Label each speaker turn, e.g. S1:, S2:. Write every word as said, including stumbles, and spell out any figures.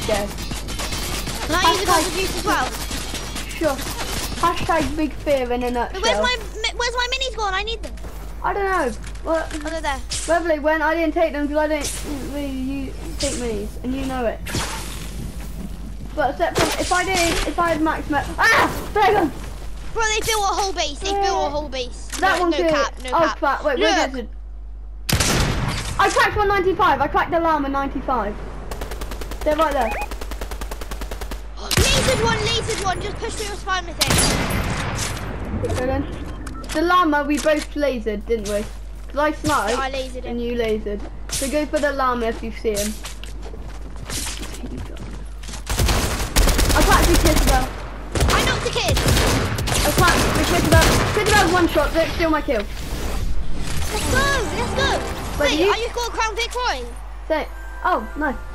S1: scared.
S2: Can I use a couple of juice as well?
S1: Sure. Hashtag big fear in a nutshell.
S2: Where's my Where's my minis gone? I need them.
S1: I don't know. Well,
S2: Oh, they're there.
S1: Beverly, when I didn't take them because I didn't really you take minis, and you know it. But except for, if I did, if I had max met, ah, dragon!
S2: Bro, they built a whole base. They built a whole base.
S1: That
S2: no,
S1: one
S2: no
S1: too.
S2: cap. No
S1: oh
S2: cap.
S1: crap! Wait,
S2: Look.
S1: where is it? I cracked one ninety-five. I cracked the llama ninety-five. They're right there.
S2: Lasered one. Lasered one. Just push through your spine with it.
S1: Go then. The llama we both lasered, didn't we? Because I sniped
S2: I lasered
S1: and
S2: him.
S1: you lasered. So go for the llama if you see him. I cracked the Christabel.
S2: I knocked the kid.
S1: I cracked the Christabel. Christabel's one shot. Don't steal my kill.
S2: Let's go. Let's go.
S1: Wait,
S2: Wait,
S1: you-
S2: are you scored Crown Vic Roy?
S1: Say, oh, nice.